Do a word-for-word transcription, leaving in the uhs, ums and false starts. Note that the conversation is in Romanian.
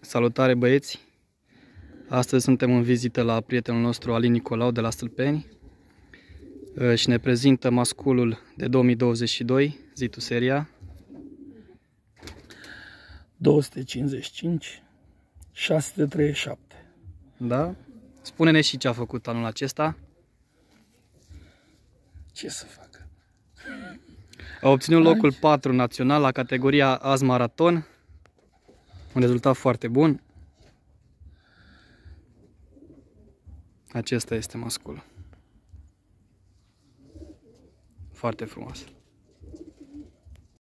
Salutare băieți! Astăzi suntem în vizită la prietenul nostru Alin Nicolau de la Stâlpeni și ne prezintă masculul de două mii douăzeci și doi, zi tu seria. două sute cincizeci și cinci, șase sute treizeci și șapte. Da? Spune-ne și ce a făcut anul acesta. Ce să facă? A obținut locul patru național la categoria azi maraton. Un rezultat foarte bun. Acesta este masculul. Foarte frumos.